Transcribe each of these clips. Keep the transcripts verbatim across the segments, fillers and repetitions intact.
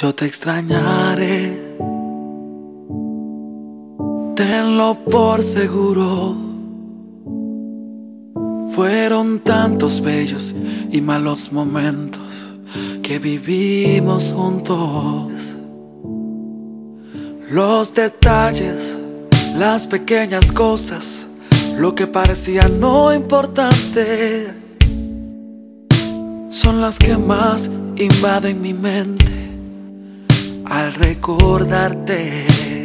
Yo te extrañaré, tenlo por seguro. Fueron tantos bellos y malos momentos que vivimos juntos. Los detalles, las pequeñas cosas, lo que parecía no importante, son las que más invaden mi mente al recordarte.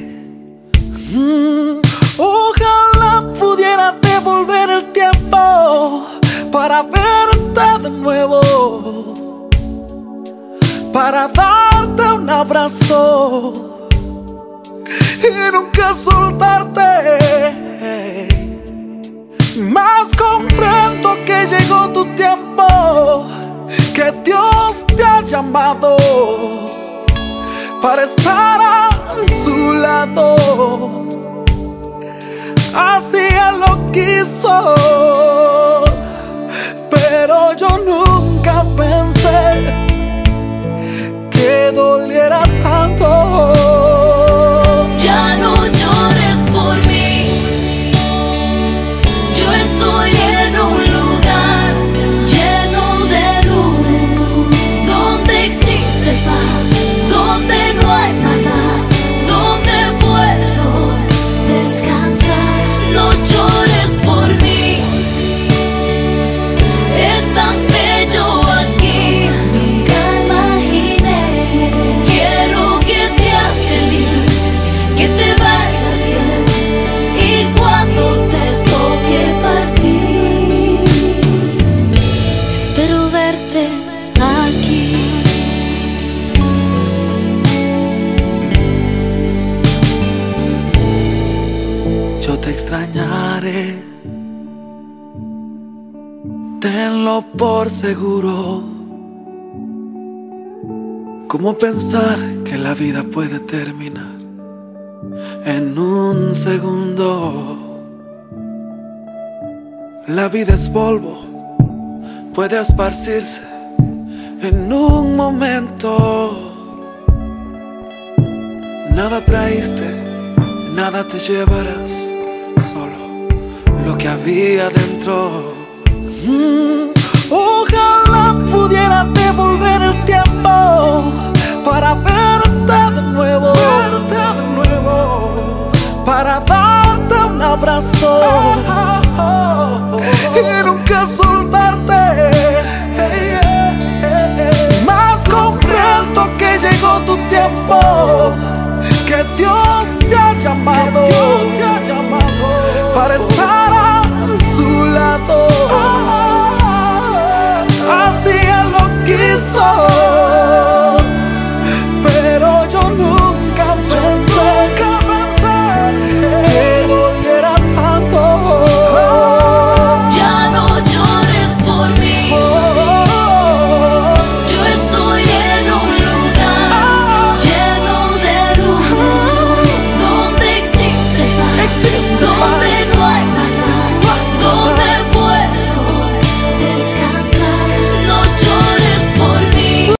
mm, Ojalá pudiera devolver el tiempo para verte de nuevo, para darte un abrazo y nunca soltarte. Mas comprendo que llegó tu tiempo, que Dios te ha llamado para estar a su lado. Así Él lo quiso, pero yo nunca pensé que doliera tanto. Ya no llores por mí, yo estoy en un lugar lleno de luz, donde existe paz, donde no hay maldad, donde puedo descansar. No llores por mí, es tan bello aquí, nunca imaginé. Quiero que seas feliz, que te vaya bien, y cuando te toque partir, espero verte aquí. Yo te extrañaré, tenlo por seguro. ¿Cómo pensar que la vida puede terminar en un segundo? La vida es polvo, puede esparcirse en un momento. Nada traíste, nada te llevarás, solo lo que había dentro. Mm, Ojalá pudiera devolver el tiempo para verte de nuevo, verte de nuevo, para darte un abrazo y nunca soltarte.